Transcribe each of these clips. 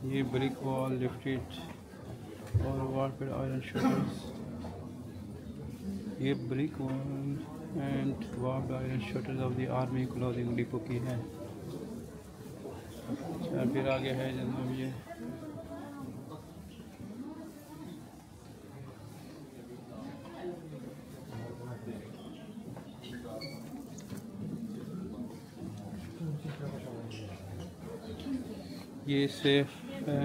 ये brick wall lifted और wall पे आयरन शटर्स। ये brick wall and wall iron shutters of the army clothing depot की है। फिर आगे है जनाब ये सेफ है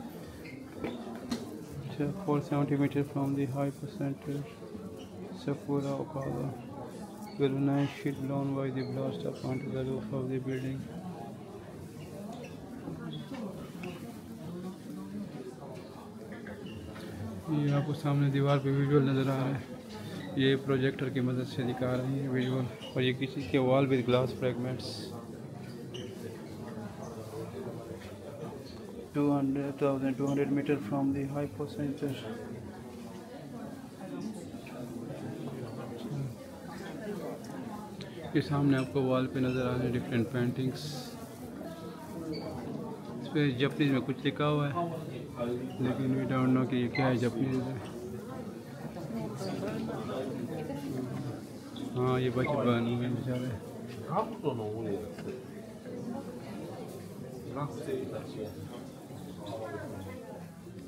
470 metre from the hyper centre Sephora Okada galvanized sheet blown by the blast up onto the roof of the building. ये आपको सामने दीवार पे विजुअल नज़र आ रहा है। ये प्रोजेक्टर की मदद से दिखा रही है विजुअल, और ये किसी के wall with glass fragments. 200 metre from the hyper centre. ये सामने आपको वॉल पे नज़र आ रहे हैं डिफरेंट पेंटिंग्स। इस पर जापानीज में कुछ लिखा हुआ है, लेकिन वी डोंट नो कि ये क्या है जापानीज में। हाँ, ये बच्चे बन हुए बेचारे।